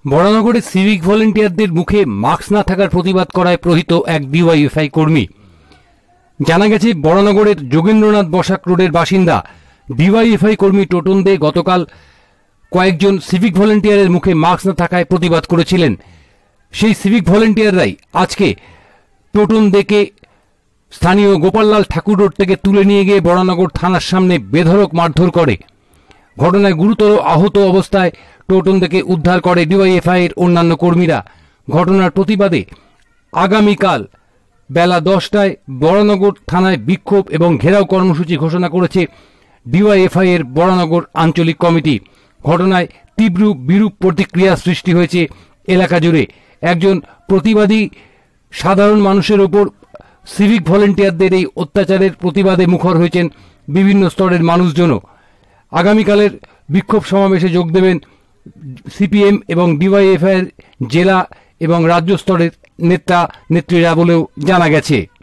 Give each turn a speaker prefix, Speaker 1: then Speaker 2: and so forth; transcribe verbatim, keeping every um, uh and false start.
Speaker 1: বরানগরে civic ভলেন্টিয়ারদের মুখে mask না থাকার প্রতিবাদ করায় প্রহৃত এক ডিওয়াইএফআই কর্মী। জানা গেছে, বরানগরের যোগেন্দ্রনাথ বসাক রোডের বাসিন্দা ডিওয়াইএফআই কর্মী টোটন দে গতকাল কয়েকজন সিভিক ভলেন্টিয়ারের মুখে মাস্ক না থাকায় প্রতিবাদ করেছিলেন। সেই সিভিক ভলেন্টিয়াররাই আজকে টোটন দেকে স্থানীয় গোপাললাল ঠাকুর রোড থেকে তুলে নিয়ে গিয়ে বরানগর থানার সামনে বেধড়ক মারধর করে। ঘটনায় গুরুতর আহত অবস্থায় টোটন থেকে উদ্ধার করে ডিওয়াইএফআই এর অন্যান্য কর্মীরা। ঘটনার প্রতিবাদে আগামীকাল বেলা দশটায় বরানগর থানায় বিক্ষোভ এবং ঘেরাও কর্মসূচি ঘোষণা করেছে ডিওয়াইএফআই এর বরানগর আঞ্চলিক কমিটি। ঘটনায় তীব্র বিরূপ প্রতিক্রিয়া সৃষ্টি হয়েছে এলাকা জুড়ে। একজন প্রতিবাদী সাধারণ মানুষের ওপর সিভিক ভলেন্টিয়ারদের এই অত্যাচারের প্রতিবাদে মুখর হয়েছেন বিভিন্ন স্তরের মানুষজনও। আগামীকালের বিক্ষোভ সমাবেশে যোগ দেবেন সিপিএম এবং ডিওয়াইএফআই এর জেলা এবং রাজ্য স্তরের নেতা নেত্রীরা বলেও জানা গেছে।